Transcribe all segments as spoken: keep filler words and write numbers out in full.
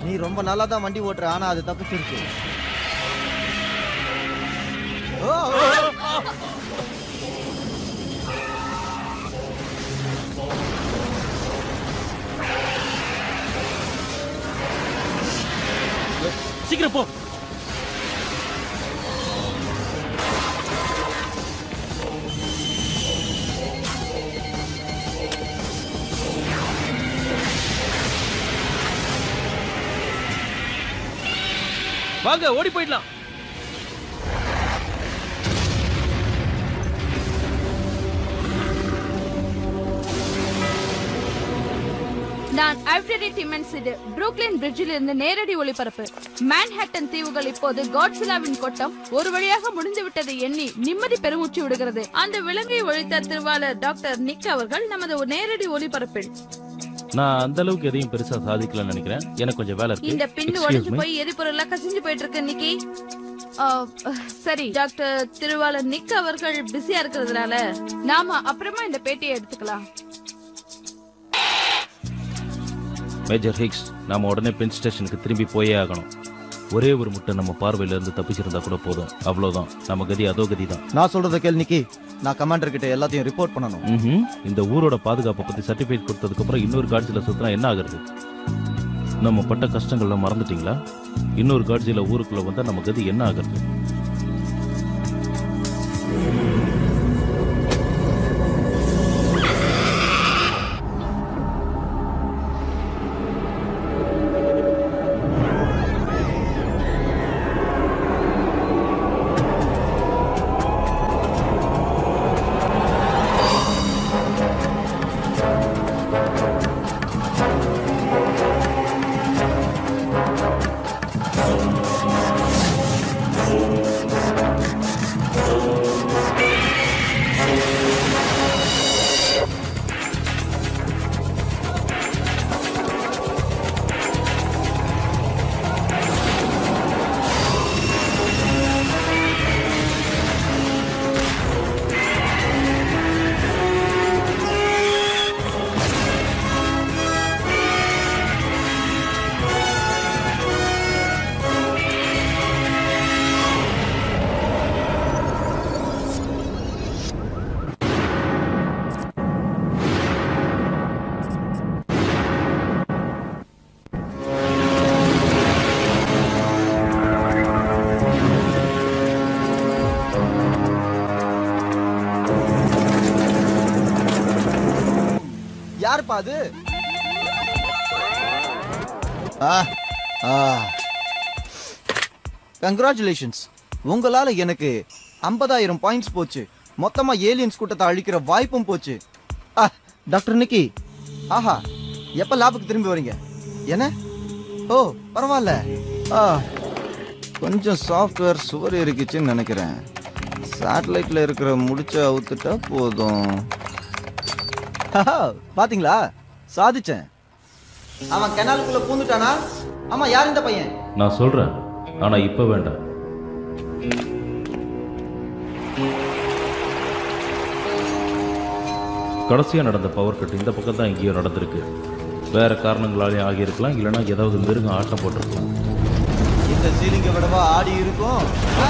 நீ ரொம்ப நல்லா தான் வண்டி ஓட்டுற, ஆனா அது தப்பிச்சிருச்சு. சீக்கிரம் போ. வாங்க, ஓடி போயிடலாம். நான் ஐவரி டிமென்சிடு புரூக்ளின் பிரிட்ஜில் இருந்து நேரடி ஒளிபரப்பு. மேன்ஹாட்டன் தீவுகள் இப்போது காட்ஸில்லாவின் கொட்டம் ஒரு வழியாக முடிந்து விட்டதை எண்ணி நிம்மதி பெருமூச்சு விடுகிறது. அந்த விலங்கை ஒழித்த திருவாளர் டாக்டர் நிக் அவர்கள் நமது நேரடி ஒளிபரப்பில். நான் அந்த அளவுக்கு எதையும் பெருசா சாதிக்கலன்னு நினைக்கிறேன். எனக்கு கொஞ்சம் வேலை இருக்கு. இந்த பின்னு உடைஞ்சு போய் எரிபொருள் கசிஞ்சு போயிட்டு இருக்கு நிக்கி. சரி டாக்டர் திருவாளர் நிக் அவர்கள் பிஸியா இருக்கிறதுனால நாம அப்புறமா இந்த பேட்டியை எடுத்துக்கலாம். மேஜர் ஹிக்ஸ், நாம உடனே பென் ஸ்டேஷனுக்கு திரும்பி போயே ஆகணும். ஒரே ஒரு முட்டை நம்ம பார்வையில இருந்து தப்பிச்சிருந்தா கூட போதும். அவ்வளவுதான், நம்ம கதி அதோ கதி தான். நான் சொல்றத கேள் நிக்கி. நான் கமாண்டர் கிட்ட எல்லாத்தையும் ரிப்போர்ட் பண்ணணும். இந்த ஊரோட பாதுகாப்பை பத்தி சர்டிபிகேட் கொடுத்ததுக்கு அப்புறம் இன்னொரு காட்சியில சுத்தினா என்ன ஆகுறது? நம்ம பட்ட கஷ்டங்கள்லாம் மறந்துட்டீங்களா? இன்னொரு காட்சியில ஊருக்குள்ள வந்தா நம்ம கதி என்ன ஆகுறது? யாருப்பா அது? கங்க்ராச்சுலேஷன்ஸ், உங்களால எனக்கு ஐம்பதாயிரம் பாயிண்ட்ஸ் போச்சு. மொத்தமா ஏலியன்ஸ் கூட்டத்தை அழிக்கிற வாய்ப்பும் போச்சு. டாக்டர் நிக்கி, ஆஹா, எப்ப லாபுக்கு திரும்பி வரீங்க? என்ன? ஓ பரவாயில்ல. கொஞ்சம் சாஃப்ட்வேர் சுவர் இருக்குச்சுன்னு நினைக்கிறேன். சேட்டலைட்ல இருக்கிற முடிச்ச அவுத்துட்டா போதும். பாத்தீங்களா, சாதிச்சேன். அவன் கெனாலுக்குள்ள பூந்துட்டானா? ஆமா, யார் இந்த பையன்? நான் சொல்றேன், ஆனா இப்ப வேண்டாம். கடைசியா நடந்த பவர் கட் இந்த பக்கம் தான் எங்கேயோ நடந்திருக்கு. வேற காரணங்களாலே ஆகியிருக்கலாம், இல்லைன்னா ஏதாவது மிருகம் ஆட்டம் போட்டிருக்கலாம். இந்த சீலிங்க விடவா ஆடி இருக்கும்?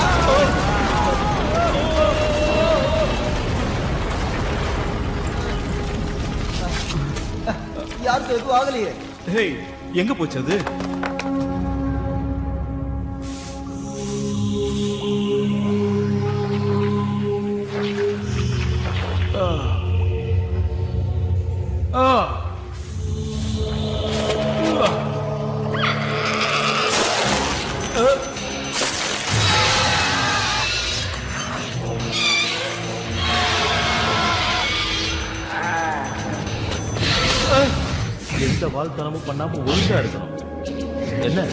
யாருக்கு எதுவும் ஆகலையே. ஹேய், எங்க போச்சு அது? எந்த வாழ்த்தனமும் பண்ணாம ஒழுங்கா இருக்கணும். என்ன?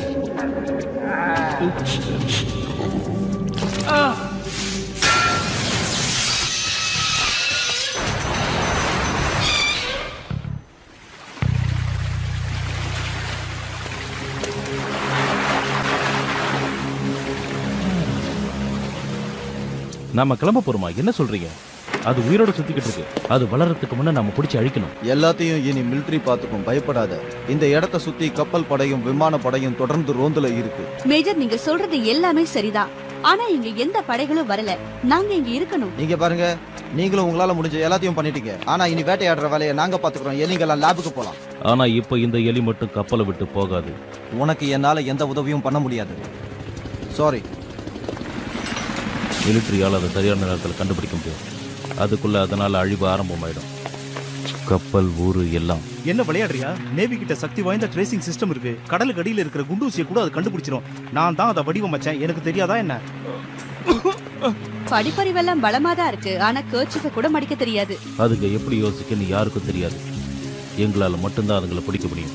நாம கிளம்ப போறோமா? என்ன சொல்றீங்க? அது உயிரோட சுத்திக்கிட்டு இருக்கு. அது வளர்றதுக்கு முன்ன நம்ம பிடிச்சி அழிக்கணும். எல்லாத்தையும் இனி மிலிட்டரி பாத்துக்கும், பயப்படாத. இந்த இடத்தை சுத்தி கப்பல் படையும் விமான படையும் தொடர்ந்து ரோந்துல இருக்கு. மேஜர், நீங்க சொல்றது எல்லாமே சரிதான். ஆனா இங்க எந்த படைகளும் வரல. நாங்க இங்க இருக்கணும். நீங்க பாருங்க, நீங்களும் உங்களால முடிஞ்ச எல்லாத்தையும் பண்ணிட்டீங்க. ஆனா இனி வேட்டையாடுற வேலையை நாங்க பாத்துக்கிறோம். எலிங்கெல்லாம் லேபுக்கு போலாம். ஆனா இப்ப இந்த எலி மட்டும் கப்பலை விட்டு போகாது. உனக்கு என்னால எந்த உதவியும் பண்ண முடியாது. சாரி. மிலிட்டரியால் அதை சரியான நேரத்தில் கண்டுபிடிக்க முடியும். அதுக்குள்ள அதனால அழிவு ஆரம்பமாயிடும். கப்பல், ஊரு எல்லாம். என்ன விளையாடுறியா? நேவி கிட்ட சக்தி வாய்ந்த ட்ரேசிங் சிஸ்டம் இருக்கு. கடலுக்கு அடியில இருக்கிற குண்டூசியை கூட அது கண்டுபிடிச்சிரும். நான் தான் அதை வடிவமைச்சேன். எனக்கு தெரியாதா என்ன? படிப்பறிவெல்லாம் பலமா தான் இருக்கு. ஆனா கேர்ச்சிஃபை கூட மடிக்க தெரியாது. அதுங்க எப்படி யோசிக்கன்னு யாருக்கும் தெரியாது. எங்களால மட்டும்தான் அதுங்களை பிடிக்க முடியும்.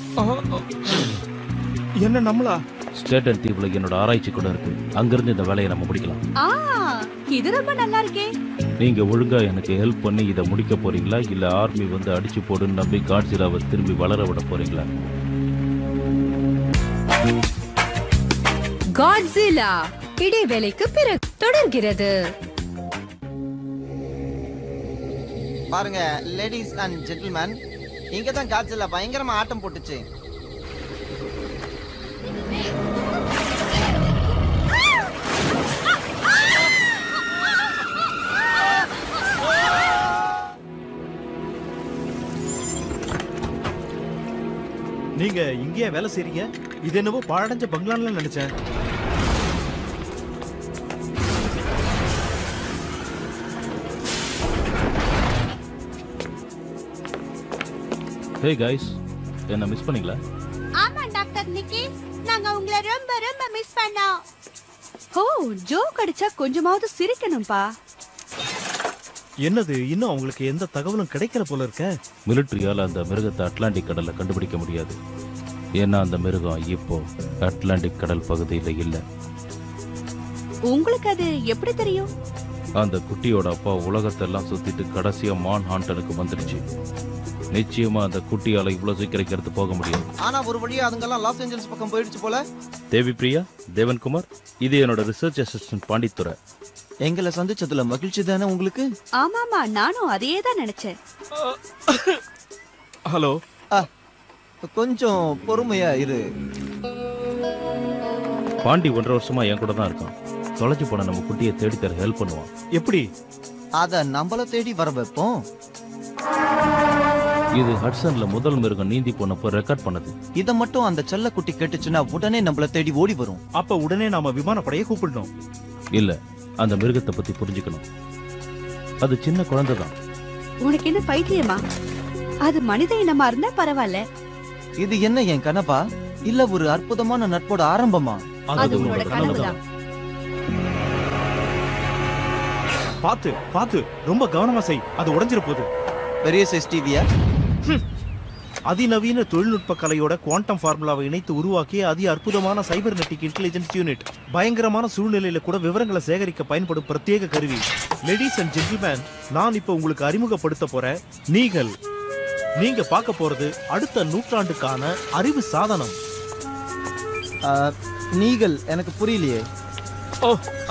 என்ன நம்மளா? ஸ்டேட்டன் தீவுல என்னோட ஆராய்ச்சி கூட இருக்கு. அங்கிருந்து இந்த வேலையை நம்ம முடிக்கலாம். ஆ, இது ரொம்ப நல்லா இருக்கே. நீங்க ஒழுங்கா எனக்கு ஹெல்ப் பண்ணி இதை முடிக்க போறீங்களா, இல்ல ஆர்மி வந்து அடிச்சு போடுன்னு நம்பி காட்சிலாவை திரும்பி வளர விட போறீங்களா? காட்ஸிலா இடைவேளைக்கு பிறகு தொடர்கிறது. பாருங்க லேடிஸ் அண்ட் ஜென்டில்மேன், இங்க தான் காட்சில பயங்கரமா ஆட்டம் போட்டுச்சு. நீங்க இங்கேயே வேலை செய்றீங்க? இது என்னவோ பாழடைஞ்ச பங்களான்னு நினைச்சேன். ஹே கைஸ், என்ன மிஸ் பண்ணீங்களா? ஆமா டாக்டர் நிக்கி, நாங்க உங்களை ரொம்ப ரொம்ப மிஸ் பண்ணோம். ஓ, ஜோக் அடிச்சா கொஞ்சமாவது சிரிக்கணும்பா. என்னது, இன்னும் அவங்களுக்கு எந்த தகவலும் கிடைக்கல போல இருக்க. மிலிட்டரியால் அந்த மிருகத்தை அட்லாண்டிக் கடல்ல கண்டுபிடிக்க முடியாது. ஏன்னா அந்த மிருகம் இப்போ அட்லாண்டிக் கடல் பகுதியில் இல்லை. உங்களுக்கு அது எப்படி தெரியும்? அந்த குட்டியோட அப்பா உலகத்தெல்லாம் சுத்திட்டு கடைசியா மான் ஹாண்டனுக்கு வந்துடுச்சு. நிச்சயமா அந்த குட்டியால இவ்வளவு சீக்கிரம் எடுத்து போக முடியாது. ஆனா ஒரு வழியா அதுங்கெல்லாம் லாஸ் ஏஞ்சல்ஸ் பக்கம் போயிடுச்சு போல. தேவி பிரியா, தேவன்குமார், இது என்னோட ரிசர்ச் அசிஸ்டன்ட் பாண்டித்துறை. எங்களை சந்திச்சதுல மகிழ்ச்சி தானே உங்களுக்கு? ஆமாமா, நானும் அதையே தான் நினைச்சேன். ஹலோ. கொஞ்சம் பொறுமையா இரு. பாண்டி ஒன்றரை வருஷமா என் கூட தான் இருக்கான். தொலைச்சு போன நம்ம குட்டியை தேடி தர ஹெல்ப் பண்ணுவான். எப்படி? அத நம்மள தேடி வர வைப்போம். இது ஹட்சன்ல முதல் மிருகம் நீந்தி போனப்போ ரெக்கார்ட் பண்ணது. இத மட்டும் அந்த செல்ல குட்டி கேட்டுச்சுன்னா உடனே நம்மள தேடி ஓடி வரும். அப்ப உடனே நாம விமானப்படையை கூப்பிடணும். இல்ல, அந்த மிருகத்தை பத்தி புரிஞ்சுக்கணும். அது சின்ன குழந்தை தான். உனக்கு என்ன பைத்தியமா? அது மனித இனமா இருந்தா பரவாயில்ல. இது என்ன என் கனவா, இல்ல ஒரு அற்புதமான நட்போட ஆரம்பமா? அது உன்னோட கனவுதான். பாத்து பாத்து, ரொம்ப கவனமா செய், அது உடைஞ்சிர போகுது. பெரிய சைஸ் டிவியா? அதிநவீன தொழில்நுட்ப கலையோட குவாண்டம் ஃபார்முலாவை இணைத்து உருவாக்கிய அதி அற்புதமான சைபர்நெட்டிக் இன்டெலிஜென்ஸ் யூனிட். பயங்கரமான சூழ்நிலையில கூட விவரங்களை சேகரிக்க பயன்படும் பிரத்யேக கருவி. லேடிஸ் அண்ட் ஜென்டில்மேன், நான் இப்ப உங்களுக்கு அறிமுகப்படுத்த போற நீகல். நீங்க பார்க்க போறது அடுத்த நூற்றாண்டுக்கான அறிவு சாதனம். நீகல் எனக்கு புரியலையே. ஓ,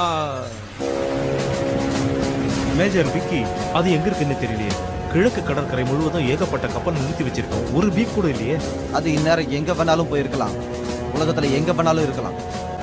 மேஜர் விக்கி, அது எங்க இருக்குன்னு தெரியலையே. கிழக்கு கடற்கரை முழுவதும் ஏகப்பட்ட கப்பல் நிறுத்தி வச்சிருக்கோம். ஒரு பீக் கூட இல்லையே. அது இந்நேரம் எங்க வேணாலும் போயிருக்கலாம். உலகத்துல எங்க வேணாலும் இருக்கலாம்.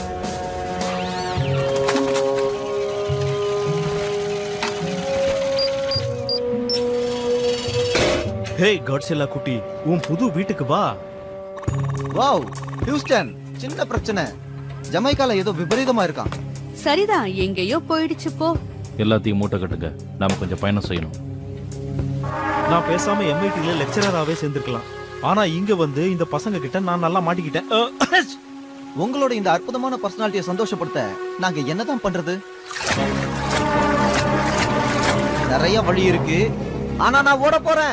ஹே காட்ஸிலா குட்டி, உன் புது வீட்டுக்கு வா. வாவ், ஹியூஸ்டன், சின்ன பிரச்சனை. ஜமைக்கால ஏதோ விபரீதமா இருக்கான். சரிதான், எங்கேயோ போயிடுச்சு போ. எல்லாத்தையும் மூட்டை கட்டுங்க, நாம கொஞ்சம் பயணம் செய்யணும். நான் பேசாம எம்ஐடில லெக்சரராகவே சேர்ந்திருக்கலாம். ஆனா இங்க வந்து இந்த பசங்க கிட்ட நான் நல்லா மாட்டிக்கிட்டேன். உங்களோட இந்த அற்புதமான பர்சனாலிட்டியை சந்தோஷப்படுத்த நாங்க என்னதான் பண்றது? நிறைய வழி இருக்கு, ஆனா நான் ஓட போறேன்.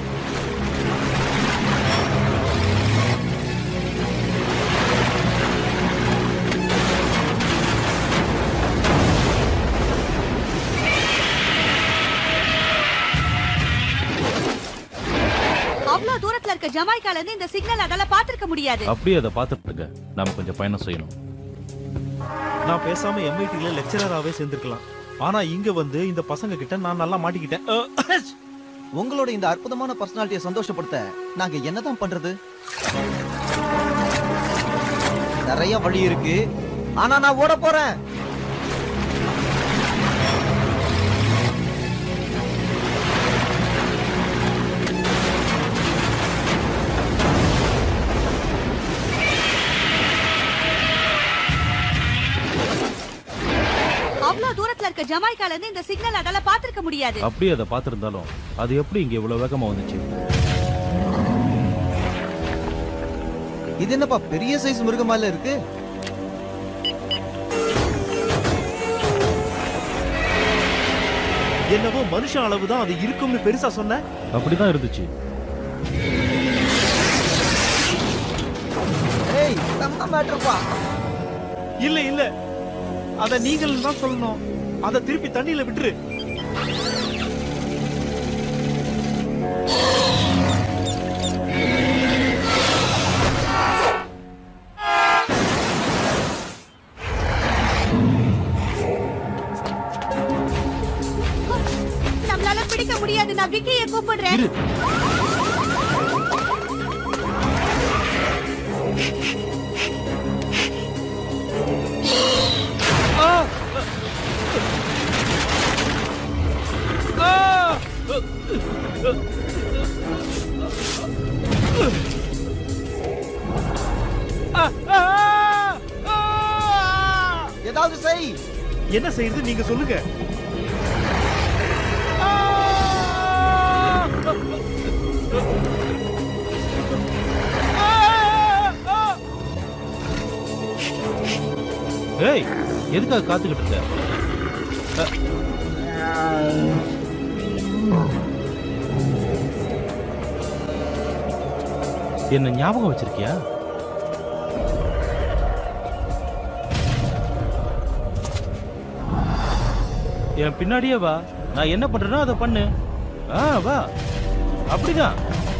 அவ்வளவு தூரத்துல இருக்க ஜமைக்கால இருந்து இந்த சிக்னல் அதால பாத்துக்க முடியாது. அப்படியே அதை பார்த்துட்டு நாம கொஞ்சம் பயணம் செய்யணும். நான் பேசாம எம்ஐடில லெக்சரராகவே சேர்ந்திருக்கலாம். ஆனா இங்க வந்து இந்த பசங்க கிட்ட நான் நல்லா மாட்டிக்கிட்டேன். அஹ், உங்களோட இந்த அற்புதமான பர்சனாலிட்டியை சந்தோஷப்படுத்த நாங்க என்னதான் பண்றது? நிறைய வழி இருக்கு, ஆனா நான் ஓட போறேன். அவ்வளவு தூரத்துல இருக்க ஜமாய்க்கால இருந்து இந்த சிக்னல் அதால பாத்திருக்க முடியாது. அப்படியே அதை பார்த்திருந்தாலும் அது எப்படி இங்க இவ்வளவு வேகமா வந்துச்சு? இது என்னப்பா பெரிய சைஸ் மிருகமால இருக்கு? என்னவோ மனுஷ அளவுதான் அது இருக்கும்னு பெருசா சொன்ன. அப்படிதான் இருந்துச்சு. ஏய், நம்ம மேட்டர்ப்பா. இல்ல இல்ல, அத நீங்கள் தான் சொல்லணும். அத திருப்பி தண்ணியில விட்டுரு. நம்மளால பிடிக்க முடியாது. நான் விக்கியை கூப்பிடுறேன். இரு. ஏதாவது செய். என்ன செய்யுது நீங்க சொல்லுங்க. ஏய், எதுக்காக காத்துக்கிட்டு இருக்க? என்ன ஞாபகம் வச்சிருக்கியா? என் பின்னாடியே வா. நான் என்ன பண்றேனோ அதை பண்ணு. ஆ, வா. அப்படிதான்.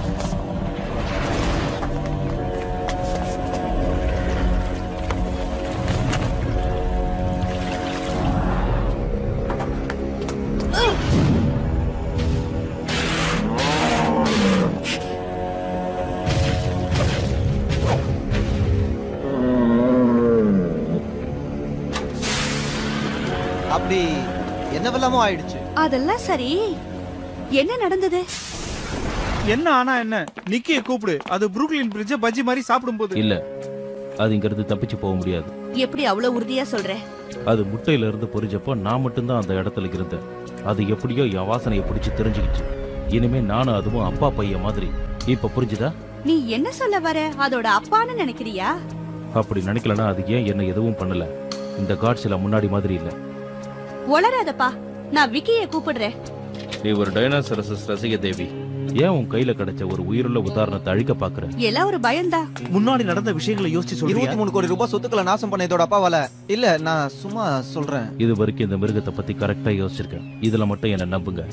அப்படி என்னவெல்லாமோ ஆயிடுச்சு. அதெல்லாம் சரி, என்ன நடந்தது? என்ன ஆனா என்ன? நிக்கிய கூப்பிடு. அது புரூக்ளின் பிரிட்ஜ பஜ்ஜி மாதிரி சாப்பிடும் போது. இல்ல, அது இங்க இருந்து தப்பிச்சு போக முடியாது. எப்படி அவ்வளவு உறுதியா சொல்ற? அது முட்டையில இருந்து பொரிஞ்சப்போ நான் மட்டும்தான் அந்த இடத்துல இருந்தேன். அது எப்படியோ என் வாசனையை பிடிச்சு தெரிஞ்சுக்கிச்சு. இனிமே நானும் அதுவும் அப்பா பையன் மாதிரி. இப்ப புரிஞ்சுதா? நீ என்ன சொல்ல வர? அதோட அப்பான்னு நினைக்கிறியா? அப்படி நினைக்கலன்னா அது ஏன் என்ன எதுவும் பண்ணல. இந்த காட்சில முன்னாடி மாதிரி இல்ல. ஒளராதப்பா, நான் விக்கியை கூப்பிடுறேன். நீ ஒரு டைனோசரஸ் ரசிக தேவி. ஏன் உன் கையில கிடைச்ச ஒரு உயிருள்ள உதாரணத்தை அழிக்க பாக்குற? எல்லாம் ஒரு பயம்தா. முன்னாடி நடந்த விஷயங்களை யோசிச்சு சொல்றியா? இருபத்தி மூணு கோடி ரூபாய் சொத்துக்களை நாசம் பண்ண இதோட அப்பாவால. இல்ல, நான் சும்மா சொல்றேன். இது வரைக்கும் இந்த மிருகத்தை பத்தி கரெக்டா யோசிச்சிருக்கேன். இதுல மட்டும் என்ன நம்புங்க.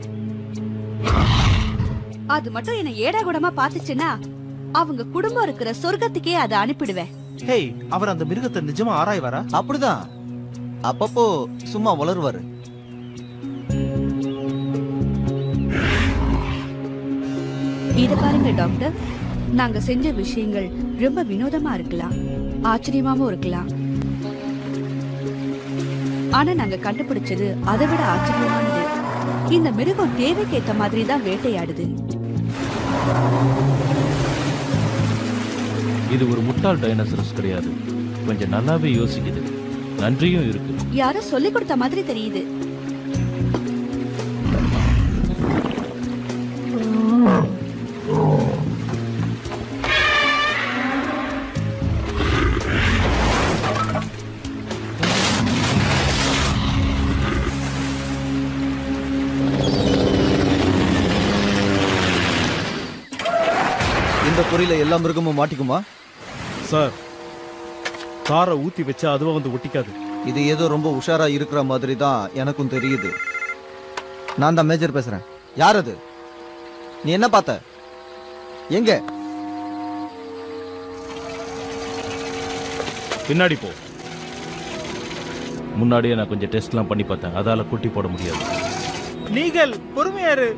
அது மட்டும் என்ன ஏடா கூடமா பாத்துச்சுன்னா அவங்க குடும்பம் இருக்கிற சொர்க்கத்துக்கே அதை அனுப்பிடுவேன். ஹேய், அவர் அந்த மிருகத்தை நிஜமா ஆராய்வாரா? அப்படிதான், அப்பப்போ சும்மா வளருவாரு. இத பாருங்க டாக்டர், நாங்க செஞ்ச விஷயங்கள் ரொம்ப வினோதமா இருக்கலாம், ஆச்சரியமாவும் இருக்கலாம். ஆனா நாங்க கண்டுபிடிச்சது அதை விட ஆச்சரியமானது. இந்த மிருகம் தேவைக்கு ஏத்த மாதிரி தான் வேட்டையாடுது. இது ஒரு முட்டாள் டைனோசரஸ் கிடையாது. கொஞ்சம் நல்லாவே யோசிக்குது. நன்றியும் இருக்கு. யாரோ சொல்லி கொடுத்த மாதிரி தெரியுது. இந்த பொறியில எல்லா மிருகமும் மாட்டிக்குமா? சார், காரை ஊத்தி வச்சா அதுவா வந்து ஒட்டிக்காது. இது ஏதோ ரொம்ப உஷாரா இருக்கிற மாதிரி தான் எனக்கும் தெரியுது. நான் தான் மேஜர் பேசுறேன். யார் அது? நீ என்ன பார்த்த? எங்க? பின்னாடி போ. முன்னாடியே நான் கொஞ்சம் டெஸ்ட்லாம் பண்ணி பார்த்தேன், அதால குட்டி போட முடியாது. நீங்கள் பொறுமையாரு.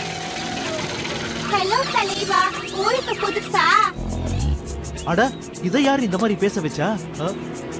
ஹலோ தலைவா, ஊருக்கு புதுசா? அட இதை யார் இந்த மாதிரி பேச வச்சா? ஆ?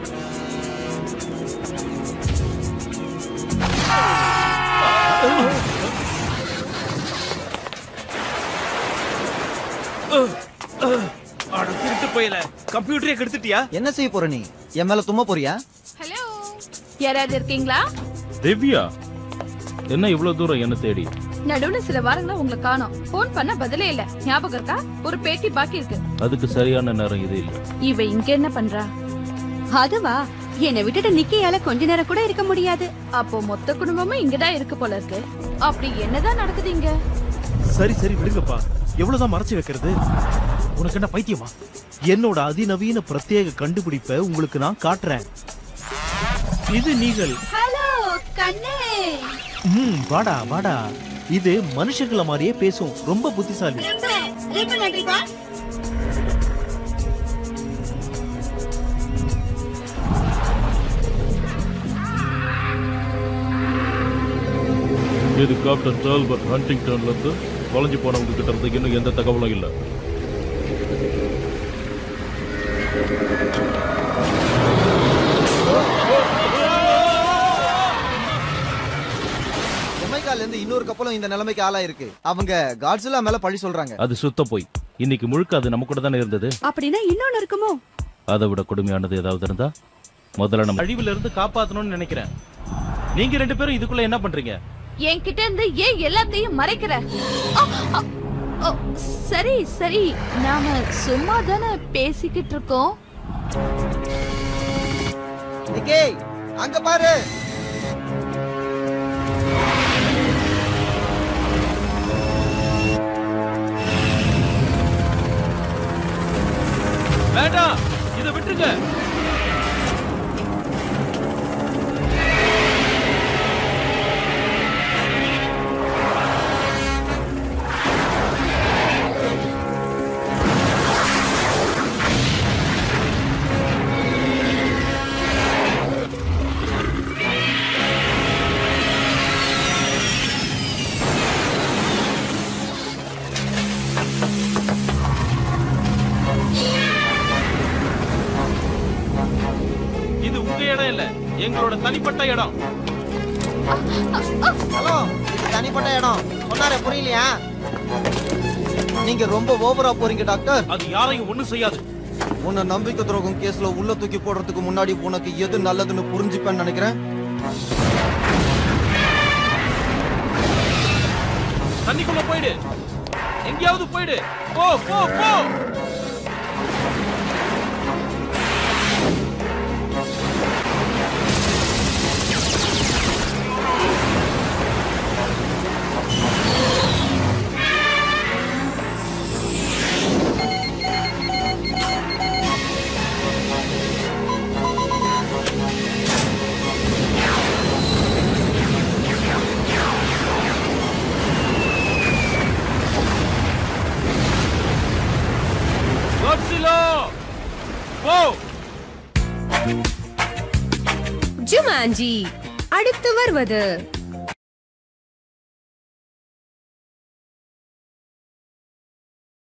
அட திருட்டு போயல, கம்ப்யூட்டரே கெடுத்துட்டியா? என்ன செய்ய போற நீ? என் மேல தும்ம போறியா? ஹலோ, யாராவது இருக்கீங்களா? திவ்யா, என்ன இவ்வளவு தூரம் என்ன தேடி? நடுவுல சில வாரங்களா உங்களை காணோம். போன் பண்ண பதிலே இல்ல. ஞாபகம் இருக்கா? ஒரு பேட்டி பாக்கி இருக்கு. அதுக்கு சரியான நேரம் இது இல்ல. இவ இங்க என்ன பண்றா? அதுவா, என்னை விட்டுட்டு நிக்கியால கொஞ்ச நேரம் கூட இருக்க முடியாது. அப்போ மொத்த குடும்பமும் இங்கதான் இருக்கு போல இருக்கு. அப்படி என்னதான் நடக்குது இங்க? சரி சரி விடுங்கப்பா, எவ்வளவுதான் மறைச்சு வைக்கிறது? உனக்கு என்ன பைத்தியமா? என்னோட அதிநவீன பிரத்யேக கண்டுபிடிப்பை உங்களுக்கு நான் காட்டுறேன். இது நீங்கள். ஹலோ கண்ணே. ம், வாடா வாடா. இது மனுஷங்கள மாதிரியே பேசும், ரொம்ப புத்திசாலி. ரொம்ப நன்றி பாஸ். இது கேப்டன் டால்பர்ட் ஹண்டிங்டன்ல இருந்து தொலைஞ்சு போனவங்க கிட்ட இருந்து இன்னும் எந்த தகவலும் இல்ல. ஜமைக்கால இருந்து இன்னொரு கப்பலும் இந்த நிலைமைக்கு ஆளாயிருக்கு. அவங்க காட்ஸிலா மேல பழி சொல்றாங்க. அது சுத்த போய். இன்னைக்கு முழுக்க அது நம்ம கூட தானே இருந்தது. அப்படின்னா இன்னொன்னு இருக்குமோ? அதை விட கொடுமையானது ஏதாவது இருந்தா முதல்ல நம்ம அழிவுல இருந்து காப்பாத்தணும்னு நினைக்கிறேன். நீங்க ரெண்டு பேரும் இதுக்குள்ள என்ன பண்றீங்க? என்கிட்ட இருந்து ஏன் எல்லாத்தையும் மறைக்கிற? அ, அ, அ, சரி சரி, நாம சும்மா தானே பேசிக்கிட்டு இருக்கோம். நிக்கி, அங்க பாரு. வேண்டாம், இதை விட்டுருங்க. இது உங்க இடம் இல்ல, எங்களோட தனிப்பட்ட இடம். ஹலோ, இது தனிப்பட்ட இடம். சொன்னாரே புரியலையா? நீங்க ரொம்ப ஓவரா போறீங்க டாக்டர். அது யாரையும் ஒண்ணும் செய்யாது. உன்னை நம்பிக்கை துரோகம் கேஸ்ல உள்ள தூக்கி போடுறதுக்கு முன்னாடி உனக்கு எது நல்லதுன்னு புரிஞ்சுப்பேன்னு நினைக்கிறேன். தண்ணிக்குள்ள போயிடு, எங்கேயாவது போயிடு. போ போ போ. ஜுமான்ஜி அடுத்து வருவது